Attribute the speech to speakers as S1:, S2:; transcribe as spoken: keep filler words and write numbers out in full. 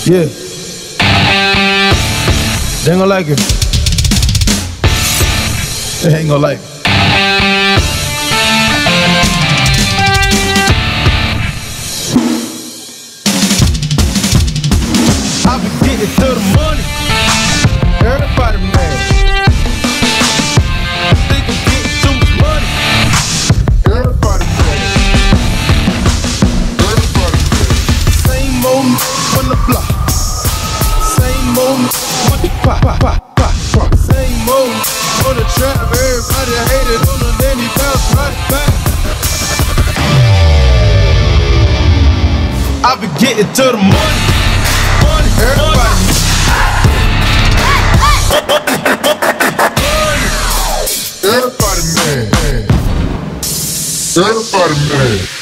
S1: Yeah. They ain't gonna like it. They ain't gonna like it. I be getting to the money. Everybody mad. Think I'm getting too much money. Everybody mad. Everybody mad. Same old on the block. Same old with the pop, pop, pop, pop, pop. Same old on the trap. Everybody hated on them, then he bounced right back. I be getting to the money. Money, everybody. Everybody mad. Everybody mad.